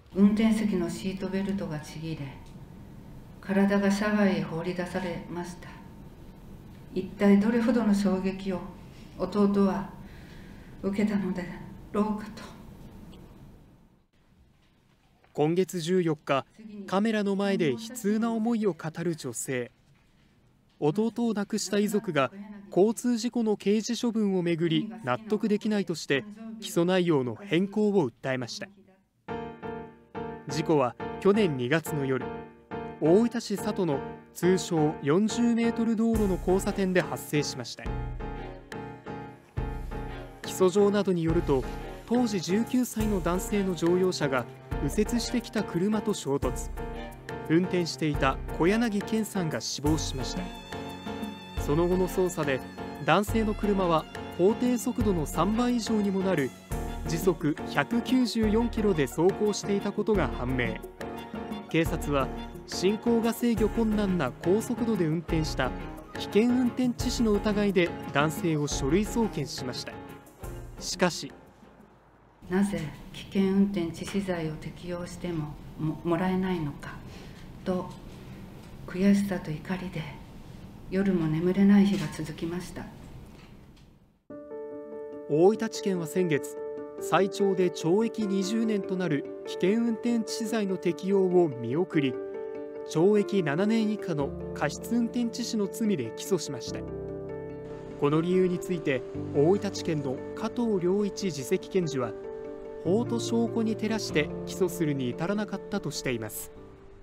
運転席のシートベルトがちぎれ、体が車外へ放り出されました。一体どれほどの衝撃を弟は受けたのだろうかと。 今月14日、カメラの前で悲痛な思いを語る女性。弟を亡くした遺族が交通事故の刑事処分をめぐり納得できないとして起訴内容の変更を訴えました。事故は去年2月の夜、大分市里の通称40メートル道路の交差点で発生しました。起訴状などによると、当時19歳の男性の乗用車が右折してきた車と衝突、運転していた小柳健さんが死亡しました。その後の捜査で、男性の車は法定速度の3倍以上にもなる時速194キロで走行していたことが判明。警察は進行が制御困難な高速度で運転した危険運転致死の疑いで男性を書類送検しました。しかし、 なぜ危険運転致死罪を適用してもらえないのかと、悔しさと怒りで夜も眠れない日が続きました。 大分地検は先月、最長で懲役20年となる危険運転致死罪の適用を見送り、懲役7年以下の過失運転致死の罪で起訴しました。この理由について、大分地検の加藤良一次席検事は、法と証拠に照らして起訴するに至らなかったとしています。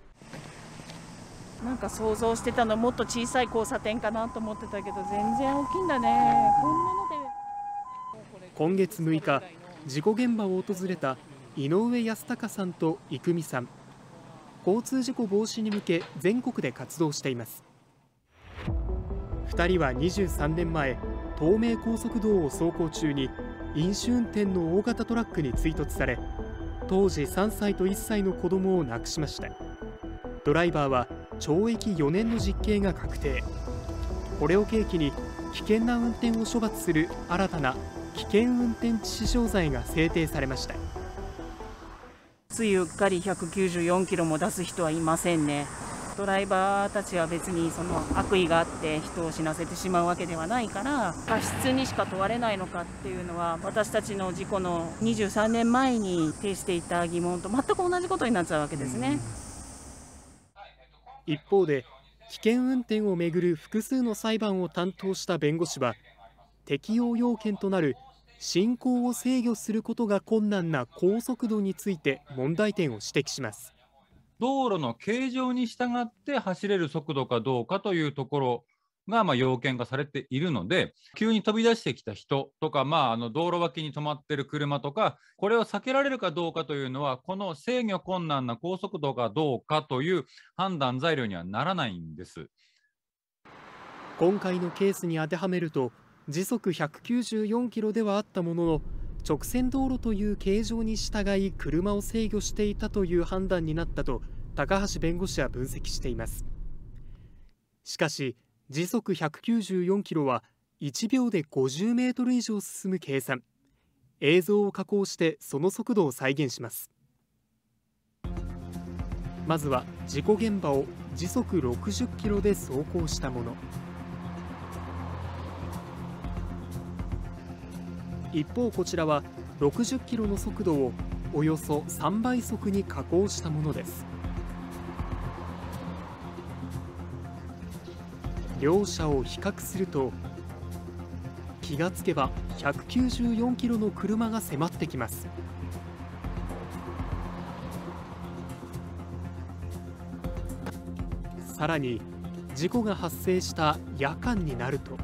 なんか想像してたのもっと小さい交差点かなと思ってたけど、全然大きいんだね。こんなので。 今月6日、事故現場を訪れた井上康隆さんと郁美さん。交通事故防止に向け全国で活動しています。2人は23年前、東名高速道を走行中に飲酒運転の大型トラックに追突され、当時3歳と1歳の子供を亡くしました。ドライバーは懲役4年の実刑が確定。これを契機に危険な運転を処罰する新たな危険運転致死傷罪が制定されました。 ついうっかり194キロも出す人はいませんね。ドライバーたちは別にその悪意があって人を死なせてしまうわけではないから、過失にしか問われないのかっていうのは、私たちの事故の23年前に呈していた疑問と全く同じことになっちゃうわけですね。 一方で、危険運転をめぐる複数の裁判を担当した弁護士は、適用要件となる進行を制御することが困難な高速度について問題点を指摘します。 道路の形状に従って走れる速度かどうかというところが要件化されているので、急に飛び出してきた人とか、道路脇に止まっている車とか、これを避けられるかどうかというのは、この制御困難な高速度がどうかという判断材料にはならないんです。 今回のケースに当てはめると、時速194キロではあったものの、直線道路という形状に従い車を制御していたという判断になったと高橋弁護士は分析しています。しかし、時速194キロは1秒で50メートル以上進む計算。映像を加工してその速度を再現します。まずは事故現場を時速60キロで走行したもの。一方、こちらは60キロの速度をおよそ3倍速に加工したものです。両者を比較すると、気がつけば194キロの車が迫ってきます。さらに、事故が発生した夜間になると、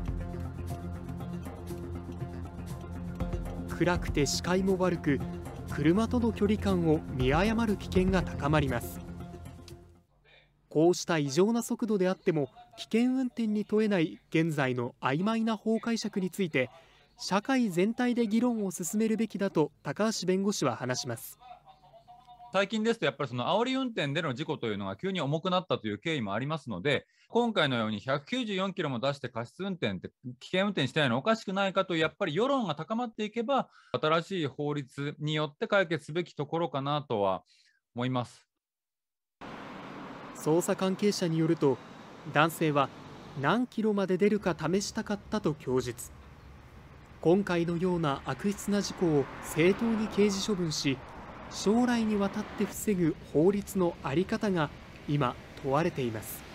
暗くて視界も悪く、車との距離感を見誤る危険が高まります。こうした異常な速度であっても危険運転に問えない現在の曖昧な法解釈について、社会全体で議論を進めるべきだと高橋弁護士は話します。 最近ですと、やっぱりその煽り運転での事故というのが急に重くなったという経緯もありますので、今回のように194キロも出して過失運転って危険運転してないのおかしくないかという、やっぱり世論が高まっていけば、新しい法律によって解決すべきところかなとは思います。 捜査関係者によると、男性は何キロまで出るか試したかったと供述。今回のような悪質な事故を正当に刑事処分し、将来にわたって防ぐ法律の在り方が今問われています。